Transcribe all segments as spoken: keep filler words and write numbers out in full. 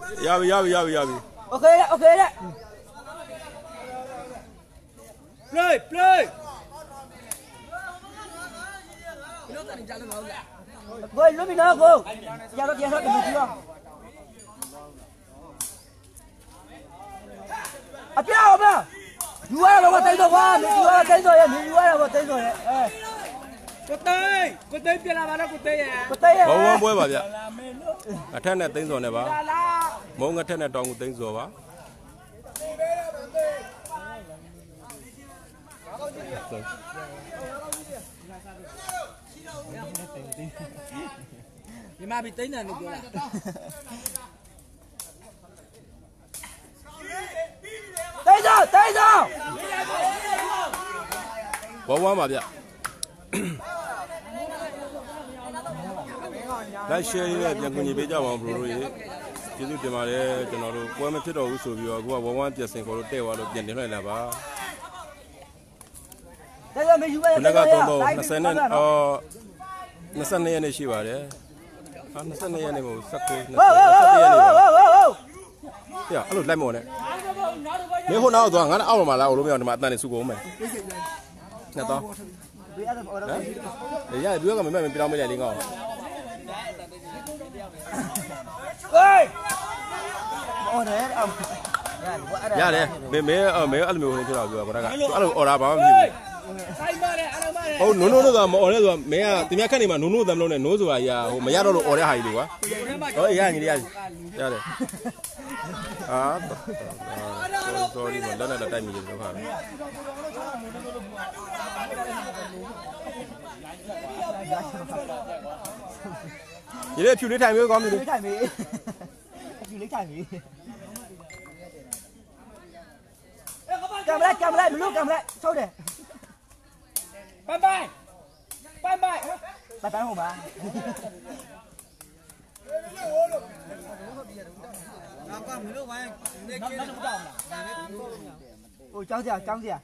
Yabi, yabi, yabi, yabi. Okay, okay. Play, play. Go, lúc nào go. Giờ nó giờ nó được chưa? À, biết không ạ? Chú ai là một tay rồi quá, chú ai là tay rồi, chú ai là một tay rồi. Cô Tây, cô Tây biết là bao cô Tây à? Cô Tây à? Bố bố bố bà vậy. À thế này tính rồi này bà. Bố nghe thế này tròn tính rồi bà. Nhưng mà bị tính là được rồi. Tay rồi, tay rồi. Bố bố bà vậy. Lại share đi, bây giờ cô nhỉ bây giờ mà bro rồi. Chỉ giúp cho mà để cho nó được. Qua mấy thứ đồ số biểu, qua bố bố tiền sinh có được tiêu vào được tiền đến lại là bà. Tay rồi mình chú ai Cái là tay đó rồi. nó sẽ nên ờ nó sẽ nên này xí vào đấy. À nó sẽ nên này một sắc cái. Ô ô ô ô ô ô. Ya, alo lại một này. Nếu hôm nào rồi ngắn áo mà là áo luôn mà ta này su gỗ mày. Nè to. Để ra đứa cái mình mình đâu mới đi ngỏ. Ơi. Ô đấy ông. Ya đấy, mấy mấy ở mấy ăn miếng thế nào rồi bọn nó cả. Alo ở đó bảo gì? Ô nô nô đó mà ở đây rồi mấy à, tìm cái này mà nô nô đâm luôn này nô rồi à, mà ya đó ở đây hay đi quá. Ôi ya như đi ya. Ya đấy. À, sorry mà lần này là tay mình rồi hả? Vậy đấy, phiêu lấy thải mới có gì lấy thải mỹ. Phiêu lấy thải mỹ. Cầm lại, cầm lại, một lúc cầm lại, sau để. Bye bye. Bye bye. Bye bye hổ bà. Ôi cháu gì à, cháu gì à?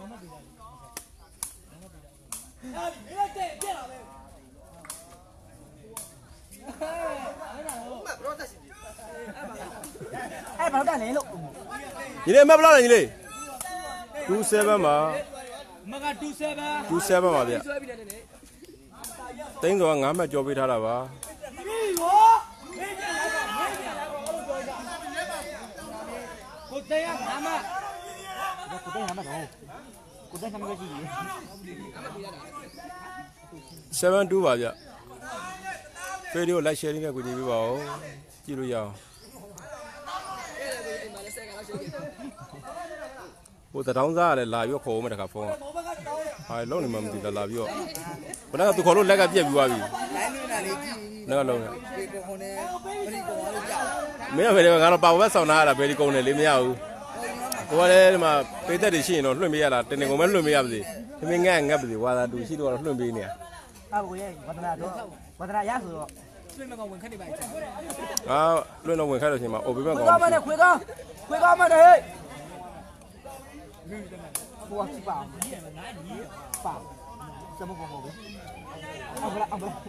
Ai bảo đàn này lộ. Vậy đấy, map là gì đấy? Two seven mà. Maga two seven. Two seven mà vậy. Tính rồi ngắm mà cho biết thà là ba. Cô Tây à, ngắm à. Cô Tây ngắm à đâu? Cô Tây ngắm cái gì? Seven two mà vậy. Video like sharing cái gì bị bảo, chỉ rồi giờ. Ủa ta đóng ra là live khổ mà đã gặp phong à? Hai lâu này mà mình là live rồi. Còn đang tụi khó lúc lấy cái gì bị vào gì? Nó lâu này. Mấy người này mà nó bảo với sau này là về đi công này lấy mấy ao. Qua đây mà bây giờ thì xin nó luôn bây giờ là tên này cũng mới luôn bây giờ gì? Thì mình nghe nghe gì qua là đủ xí đồ luôn bây nè. À bố ơi, quan tâm đó, quan tâm giá rồi. À, luôn nó quên khai rồi thì mà, ồ biết bao nhiêu. Quên con mà này, quên con, quên con mà này. Ủa, chị bảo, bảo, sao mà còn ngồi? Ông lại, ông lại,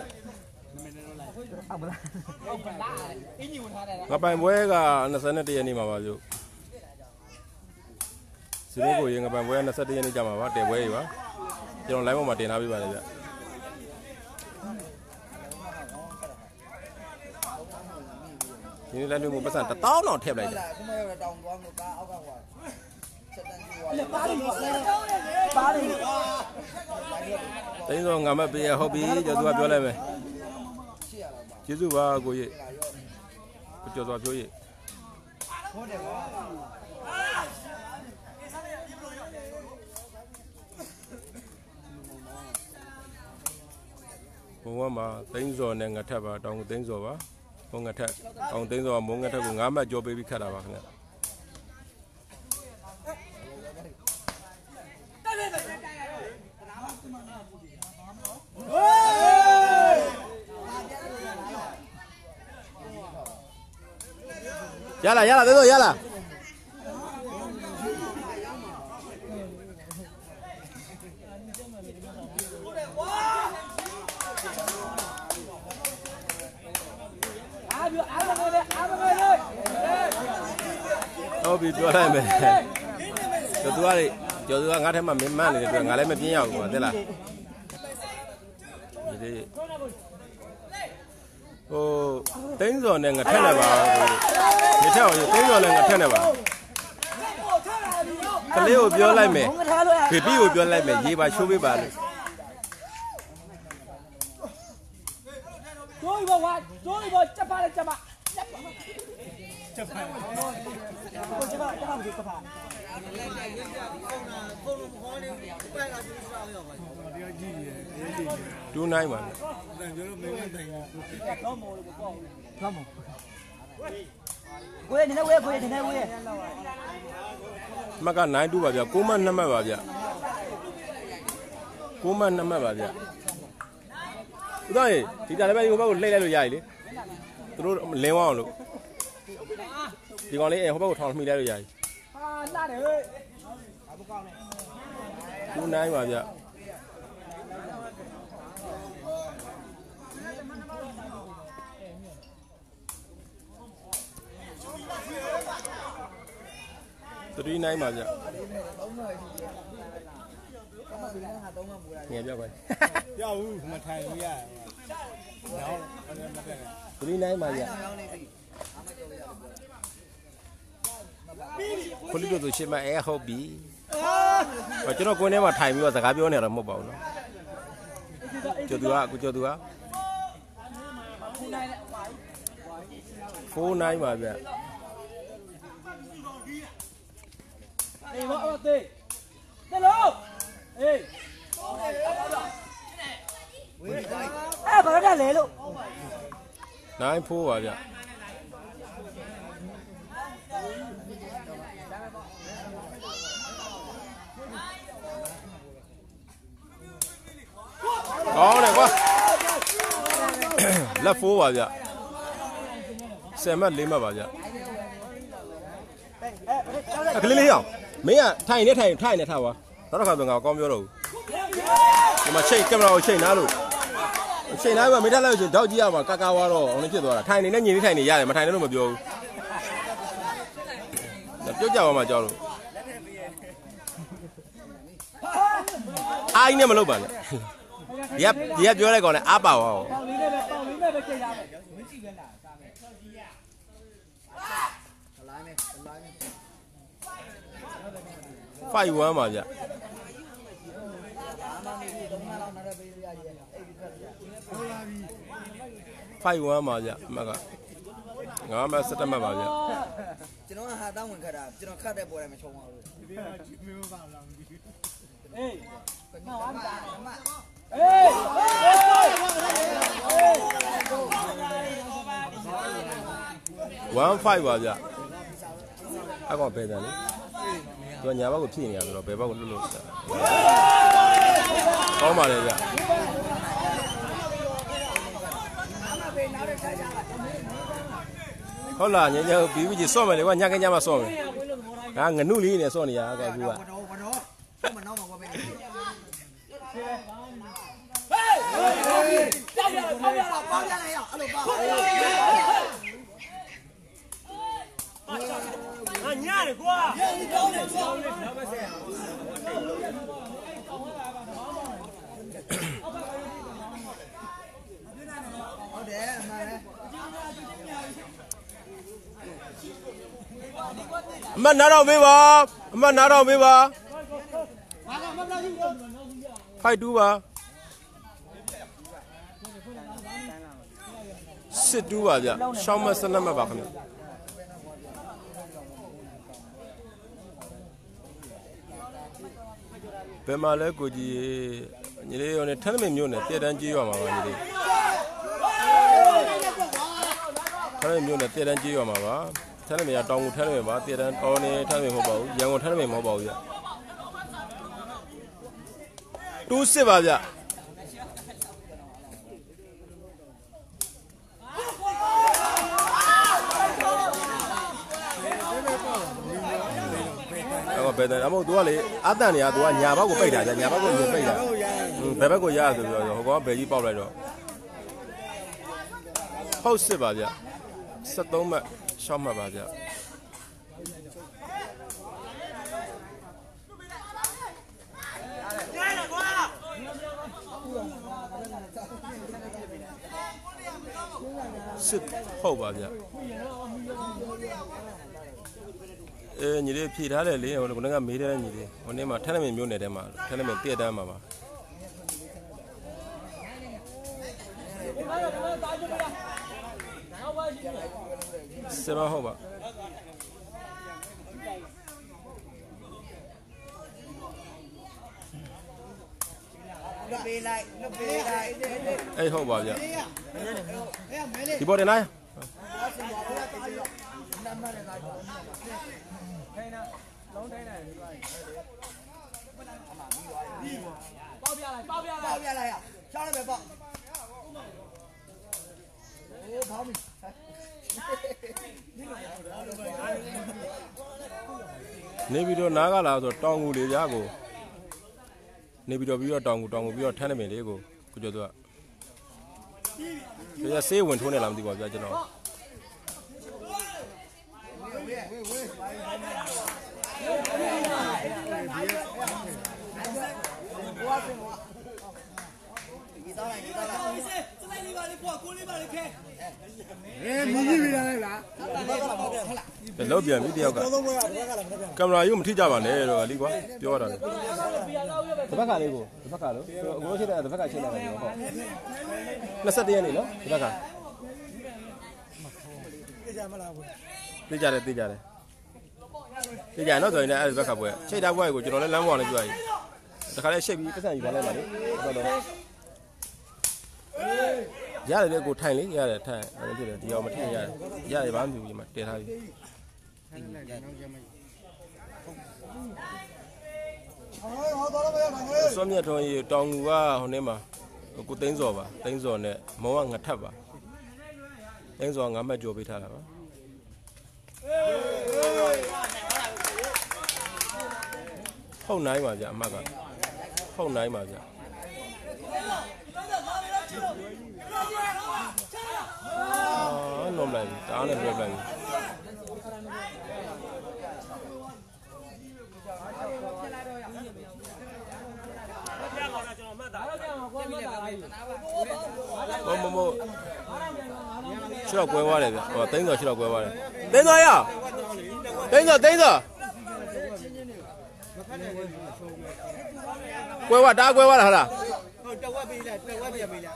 ông lại, ông lại. Ngapain boleh ka nasana dia ni mama tu? Sini ko yang ngapain boleh nasana dia ni jama ba, dia boleh ba? Jangan lain mau mati nabi ba dia. Ini lalu mau pesan, tak tahu nak tiap lagi. Tapi tu ngam apa ya hobi jadi apa jualan me? Jadi apa kau ye? Kau jadi apa ye? Kau mah tinggal ni ngat apa? Tahu tinggal apa? Kau ngat, tahu tinggal apa? Mungkin ngat aku ngam apa job baby kerja apa kan? Yala, yala, tu yala. À, vừa, à, vừa, à, vừa, ဟုတ်ပြီပြောလိုက်မယ်ကျော်သူကလေကျော်သူကငါ့ထဲမှာမင်းမန်းနေတယ်သူကငါလည်းမပြင်းရဘူးကွာသိလားဒီဟိုတင်းစော်နဲ့ငါထက်နေပါဒီထက်အောင်တင်းစော်နဲ့ငါထက်နေပါကလေးကိုပြောလိုက်မယ်ဖေပီကိုပြောလိုက်မယ်ရေးပါရှိုးပေးပါလို့ကျိုးဘောကကျိုးဘောချက်ပါလေချက်ပါချက်ပါကိုကျမကျမကိုကပါတူးနိုင်ပါလေတော့မော်လို့ပေါ့တော့မော်ကိုရနေနေဝဲကိုရနေနေဝဲမကနိုင်တူပါဗျကိုမနှစ်မှတ်ပါဗျကိုမနှစ်မှတ်ပါဗျဦးသားရေဒီတာလည်းပဲဒီဘက်ကိုလှည့်လိုက်လို့ရည်လေသူတို့လင်းဝအောင်လို့ဒီကောင်လေးအဲဟိုဘက်ကိုထောင်မှီလိုက်လို့ရည်ဟာလာတယ်ဟဲ့အဘကောင်းနေတူးနိုင်ပါဗျသတိနိုင်ပါဗျငယ်ပြောက်ပါပြောက်ဘူးမထိုင်လို့ရတယ်နောက်မတက်သတိနိုင်ပါဗျခလိတို့ရှင်းမအဲဟုတ်ပြီဟာကျွန်တော်ကိုယ်ထဲမှာထိုင်ပြီးတော့စကားပြောနေရတာမဟုတ်ပါဘူးနော်ကျော်သူကကိုကျော်သူကဖိုးနိုင်ပါဗျအေးဘောအသေးတယ်လို့အေးအဲ့ဘာလဲလေလို့နိုင်ဖိုးပါဗျကောင်းတယ်ကွာလက်ဖိုးပါဗျဆယ်မှတ်လေးမှတ်ပါဗျကလေးလေးအောင်မင်းကထိုင်နေထိုင်ထိုင်နေထားပါနောက်တစ်ခါတော့ငါကောင်းပြောတော့ဘူးဒီမှာချိန်ကင်မရာကိုချိန်နားလို့ချိန်နားကမိထားလိုက်လို့တောက်ကြည့်ရမှာကာကာဝါတော့အောင်နေဖြစ်သွားတာထိုင်နေနဲ့ညီလေးထိုင်နေရတယ်မထိုင်နေလို့မပြောဘူးပြောကြပါမှာကြောက်လို့အိုင်းနဲ့မလုပ်ပါနဲ့ဒီကဒီကပြောလိုက်ကောင်းလဲအားပါပါပေါင်လေးနဲ့ပဲပေါင်လေးနဲ့ပဲချိန်ရမယ်ဝင်းကြည့်ပြန်လာစားမယ်လိုင်းနဲ့လိုင်းနဲ့ five one ပါဗျfive oneပါဗျအမကငါမှစတက်မှတ်ပါဗျကျွန်တော်ကဟာတောင်းဝင်ခတ်တာကျွန်တော်ခတ်တဲ့ပေါ်တယ်မချုံပါဘူးဒီမှာမင်းမပါလားမသိဘူးအေးမဟုတ်ပါဘူးအမအေး one five ပါဗျအကောင်ပဲတယ်လေသူညာဘက်ကိုဖြည့်နေရဆိုတော့ဘယ်ဘက်ကိုလွတ်လို့ကောင်းပါလေဗျဟုတ်လားညညပြီးပြီးစော့မယ်လေကွာညကညမှာစော့မယ်ငါငနုလေးနဲ့စော့နေရကွာကူကဘနောဘနောဘနောမှာပဲဟေးကြောက်ရအောင်ရအောင်ပေါင်းရလိုက်ရအောင်အဲ့လိုပေါင်း啊，你的瓜，老百姓。 好的，妈嘞。 အမနာတော့မေးပါအမနာတော့မေးပါဖိုက်တူပါစစ်တူပါဗျရှောင်းမစနတ်မပါခင်ဗျဘယ်မှာလဲကိုကြီးညီလေးရောနဲ့ထန်းမင်းမျိုးနဲ့တည့်တန်းကြီးရွာမှာပါညီလေးထန်းမင်းမျိုးနဲ့တည့်တန်းကြီးရွာမှာပါထန်းမင်းကတောင်ကိုထန်းမင်းပါတည့်တန်းတောင်းနေထန်းမင်းမဟုတ်ပါဘူးရန်ကုန်ထန်းမင်းမဟုတ်ပါဘူးဗျတူးစစ်ပါဗျတော့ဘယ်တယ်အမို့ तू ကလေအတန်နေရ तू ကညာဘက်ကိုပိတ်တာညာဘက်ကိုညပိတ်တာဘယ်ဘက်ကိုရဆိုပြီးတော့ဟိုကောင်ကဘယ်ကြီးပေါက်လိုက်တော့ဟုတ်စစ်ပါဗျsevenမှတ်sixမှတ်ပါဗျစစ်ဟုတ်ပါဗျအဲညီလေးဖြေထားတယ်လေဟိုကမေးတယ်ညီလေးဟိုနေ့မှာထက်လက်မမျိုးနယ်ထဲမှာထက်လက်မပြည့်တန်းမှာပါစမဟုတ်ပါအေးဟုတ်ပါဗျဒီပေါ်တယ်လား包边来，包边来， 包边来呀！下来别包。哦，跑米。 နေပြီးတော့နားကလာဆိုတောင်ကူလေးပြားကိုနေပြီးတော့ပြီးတော့တောင်ကူတောင်ကူပြီးတော့ထမ်းနေမယ်လေကိုကိုကျော်သူကဒီကဆေးဝင်ထိုးနေလားမသိပါဘူးဗျာကျွန်တော်哎，你这边来啦？ လောက်ပြန်ပြီတယောက်ကကင်မရာယူမထိကြပါနဲ့တော့လीကွာပြောရတာလေတစ်ဖက်ကလေးကိုတစ်ဖက်ကလို့အကိုရှိတဲ့တစ်ဖက်ကချိန်လာတယ်ဟုတ်နှစ်၁၁ရက်နေနော်တစ်ဖက်ကသိကြမလားကိုသိကြတယ်သိကြတယ်သိကြနော်ဆိုရင်လည်းအဲ့ဒီဘက်ကပွဲချိန်တာပွဲကိုကျွန်တော်လည်းလမ်းပေါ်လည်းပြောရည်တခါလေးရှိတ်ပြီးပတ်စံယူပါလိုက်ပါလေဟုတ်တော့ရတယ်လေကိုထိုင်လေရတယ်ထိုင်အဲ့ဒါဖြစ်တယ်ဒီအောင်မထိုင်ရတယ်ရတယ်ဘာမှမဖြစ်ဘူးဒီမှာတည်ထားပြီစောမြတ်ထွန်းကြီးတောင်ငူကဟိုနေ့မှာကိုသိန်းစော်ပါသိန်းစော်နဲ့မောင်ကငထပ်ပါသိန်းစော်ငါမှတ်ကြော်ပေးထားတာပါဟုတ်နိုင်ပါဗျအမတ်ကဟုတ်နိုင်ပါဗျအာလုံးလိုက်တားလည်းပြလိုက်မမမရှော့ကွဲသွားတယ်ဗျဟောသိန်းစော်ရှော့ကွဲသွားတယ်သိန်းစော်ရသိန်းစော်သိန်းစော်ကွဲသွားတားကွဲသွားတာဟာလားဟုတ်တက်ဝက်ပေးလိုက်တက်ဝက်ပြပေး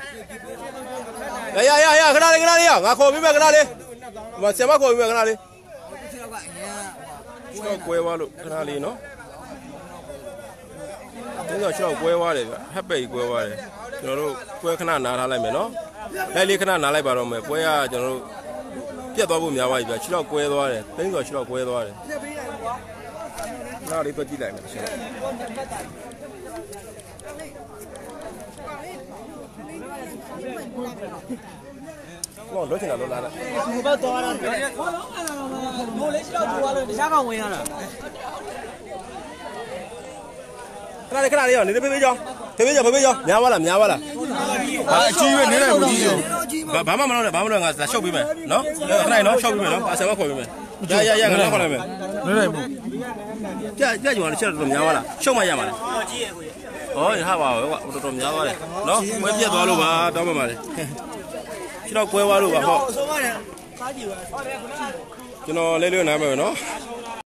လိုက်ရရရခဏလေးခဏလေးရငါခေါ်ပြီးမယ်ခဏလေးဟိုဆရာမခေါ်ပြီးမယ်ခဏလေးရှော့ကွဲသွားလို့ခဏလေးနော်သိန်းစော်ရှော့ကွဲသွားတယ်ဗျဟက်ပိတ်ကွဲသွားတယ်ကျွန်တော်တို့ကွဲခဏနားထားလိုက်မယ်နော်လိုက်လေးခဏနားလိုက်ပါတော့မယ်ကွဲကကျွန်တော်တို့ပြတ်သွားဖို့များပါပြီဗျရှော့ကွဲသွားတယ်သိန်းစော်ရှော့ကွဲသွားတယ်နားလေးတော့ကြည့်လိုက်မယ်ရှေ့တော့လောချင်တာလောလာတာဒီဘက်သွားတာဘိုးလေးရှိတော့ကြိုးရလို့တခြားကောင်ဝင်ရတာခဏလေးခဏလေးရောနေဖေးဖေးကြောင်းဖေးဖေးကြောင်းဖေးဖေးကြောင်းများပါလားများပါလားဟာအကြီးပဲနေလိုက်ဘူးကြီးကြောဘာမှမလုပ်နဲ့ဘာမှမလုပ်ငါရှော့ပေးမယ်နော်ခဏလေးနော်ရှော့ပေးမယ်နော်အဆင်မခေါ်ပေးမယ်ရရရငါလည်းခေါ်လိုက်မယ်နေလိုက်ဘူးကြကြကြွားလည်းချက်တော့များပါလားရှော့မရပါလားကြီးရဲ့ကိုကြီးဩဟာပါကွာတော်တော်များသွားတယ်နော်ဝဲပြက်သွားလို့ပါတောင်းပါပါလေကျွန်တော်ကွဲသွားလို့ပါဟောကျွန်တော်လဲလဲနားမယ်နော်